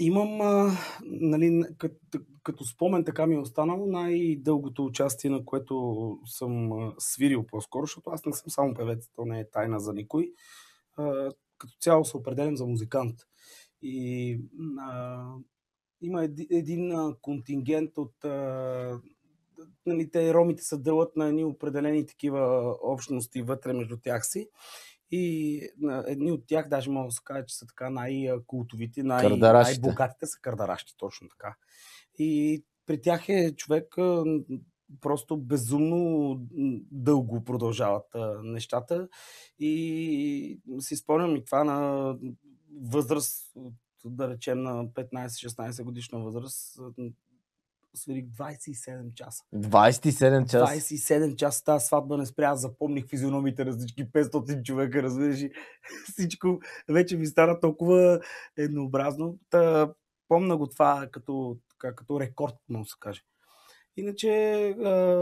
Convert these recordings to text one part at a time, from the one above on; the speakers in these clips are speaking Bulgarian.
Имам, нали, като спомен така ми е останало най-дългото участие, на което съм свирил по-скоро, защото аз не съм само певец, то не е тайна за никой. Като цяло се определям за музикант. И има един контингент от... нали, те ромите се делят на едни определени такива общности вътре между тях си. И едни от тях, даже мога да се каже, че са така най-култовите, най-богатите са кърдаращи, точно така. И при тях е човек просто безумно дълго продължават нещата. И си спомням и това на възраст, да речем на 15-16 годишна възраст, свирих 27 часа. 27 часа? 27 часа тази сватба не спря. Аз запомних физиономите на всички 500 човека, разбираш. Всичко вече ми стана толкова еднообразно. Помна го това като рекорд, може да се каже. Иначе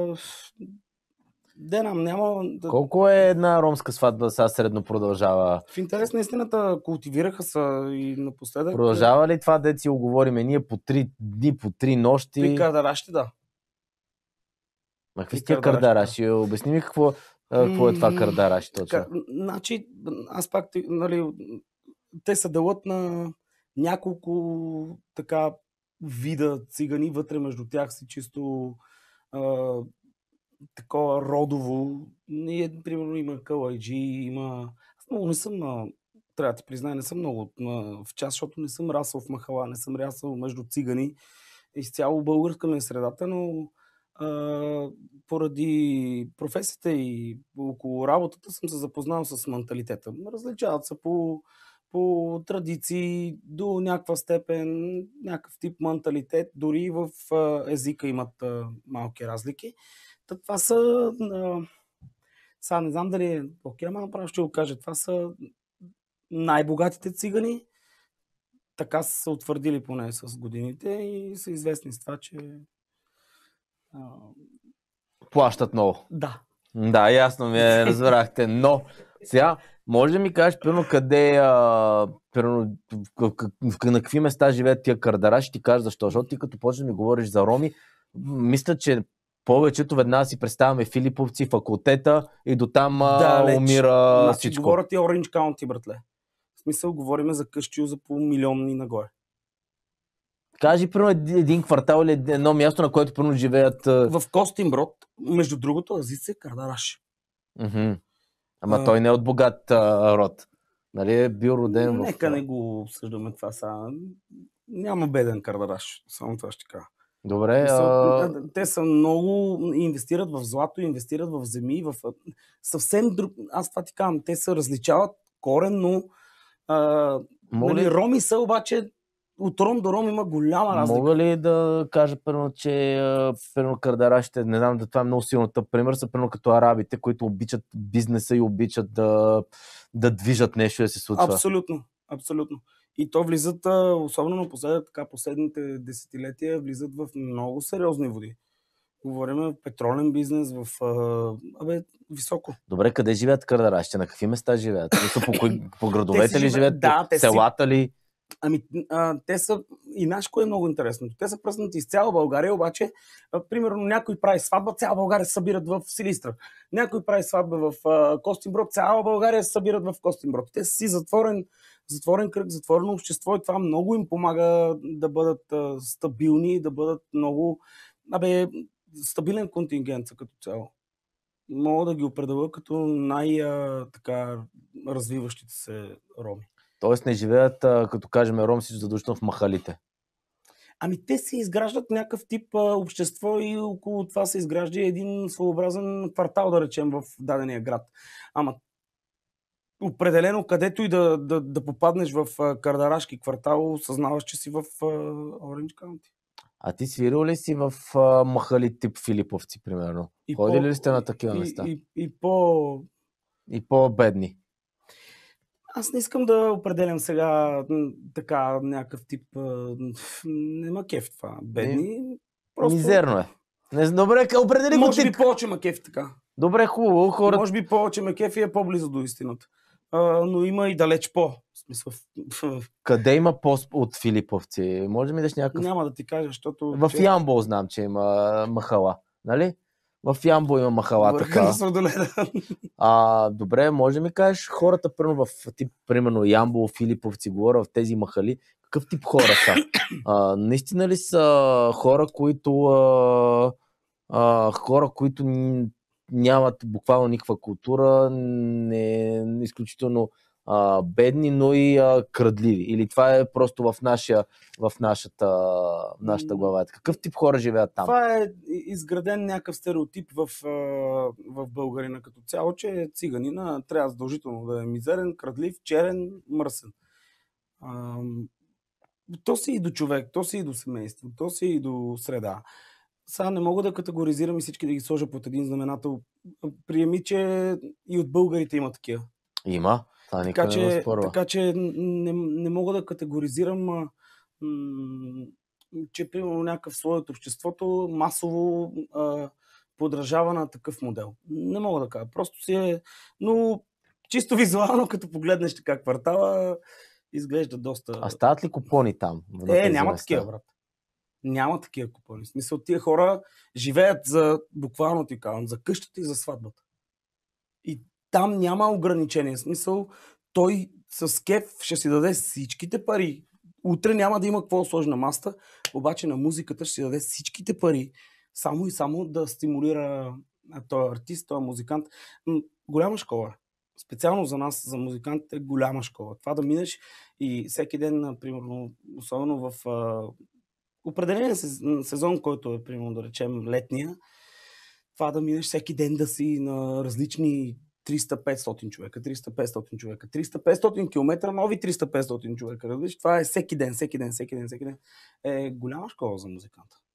няма... Колко е една ромска сватба сега средно продължава? В интерес на истината култивираха са и напоследък. Продължава ли това, де си оговориме ние по 3 дни, по 3 нощи? При кърдаращи, да. Ма какви сте кърдараши? Обясни ми какво е това кърдараши точно. Значи, аз пак, нали, те се делят на няколко така вида цигани, вътре между тях си чисто такова родово. Примерно има калайджи, има... Аз много не съм, трябва да ти призная, не съм много в час, защото не съм расъл в махала, не съм расъл между цигани. Изцяло българска ми е средата, но поради професията и около работата съм се запознал с менталитета. Различават се по традиции до някаква степен, някакъв тип менталитет, дори в езика имат малки разлики. Това са... сега не знам дали е окей, ама направо ще го кажа. Това са най-богатите цигани. Така са се утвърдили поне с годините и са известни с това, че плащат много. Да. Да, ясно ме разбрахте, но сега може да ми кажеш, примерно, къде, на какви места живеят тия кърдараши, ти кажеш защо, защото ти като почнеш да ми говориш за роми, мисля, че повечето веднага си представяме Филиповци, факултета и до там умира всичко. Говорят и Оранж Каунти, братле. В смисъл, говориме за къщи за по милионни нагоре. Кажи, примерно, един квартал или едно място, на което примерно живеят... В Костинброд, между другото, Азиц е кърдараш. Ама той не е от богат род. Нали е бил роден в... Нека не го обсъждаме това сега. Няма беден кърдараш. Само това ще кажа. Добре. Те са много... Инвестират в злато, инвестират в земи, в съвсем друг... Аз това ти казвам. Те се различават коренно. Нали, роми са, обаче от ром до ром има голяма разлика. Мога ли да кажа, първо, че кърдарашите, не знам, да това е много силно тъп пример, са първо като арабите, които обичат бизнеса и обичат да движат нещо да се случва. Абсолютно, абсолютно. И то влизат, особено напоследък, така последните десетилетия, влизат в много сериозни води. Говорим в петролен бизнес, в високо. Добре, къде живеят кърдарашите? На какви места живеят? По градовете ли живеят? Да, по селата ли? Те са, и нашко е много интересно. Те са пръснати из цяла България, обаче, примерно, някой прави сватба, цяла България се събират в Силистра. Някой прави сватба в Костинброд, цяла България се събират в Костинброд. Те са си затворен кръг, затворено общество и това много им помага да бъдат стабилни, да бъдат много... стабилен контингент са като цяло. Мога да ги определя като развиващите се роми. Тоест не живеят, като кажем, ромси задушно в махалите. Те се изграждат някакъв тип общество и около това се изгражда един своеобразен квартал, да речем, в дадения град. Определено, където и да попаднеш в кърдарашки квартал, съзнаваш, че си в Оранж Каунти. А ти свирил ли си в махали тип Филиповци, примерно? Ходили ли сте на такива места? И по-бедни? Аз не искам да определям сега така някакъв тип... Не ма кеф това. Бедни. Просто... Мизерно е. Добре, определи го. Може би повече ма кеф така. Добре, хубаво. Може би повече ме кеф и е по-близо до истината. но има и далеч по. В смисъл, Къде има от Филиповци? Може ми даш някакъв... Няма да ти кажа, защото... В Ямбол знам, че има махала. Нали? В Ямбол има махала така. На Сладоледа. Добре, може да ми кажеш хората, примерно в тип, примерно Ямбол, Филиповци, говоря в тези махали, какъв тип хора са? Наистина ли са хора, които нямат буквално никаква култура, не изключително бедни, но и крадливи? Или това е просто в нашата глава? Какъв тип хора живеят там? Това е изграден някакъв стереотип в българина като цяло, че циганина трябва задължително да е мизерен, крадлив, черен, мръсен. То си и до човек, то си и до семейство, то си и до среда. Сега не мога да категоризирам и всички да ги сложа под един знаменател. Приеми, че и от българите има такива. Има. Така че не мога да категоризирам, че примерно някакъв слой от обществото масово подражава на такъв модел. Не мога да кажа. Просто си е... Но чисто визуално, като погледнеш така квартала, изглежда доста... А стават ли купони там? Няма такива, брат. Няма такива купони. В смисъл, тия хора живеят за, буквално ти казвам, за къщата и за сватбата. И там няма ограничение. В смисъл, той с кеф ще си даде всичките пари. Утре няма да има какво да сложи на масата, обаче на музиката ще си даде всичките пари, само и само да стимулира този артист, този музикант. Голяма школа. Специално за нас, за музикантите, е голяма школа. Това да минеш и всеки ден, примерно, особено в определен сезон, който е, примерно, да речем, летния, това да минеш всеки ден да си на различни 300-500 човека, 300-500 човека, 300-500 км, нови 300-500 човека. Това е всеки ден. Е голяма школа за музиканта.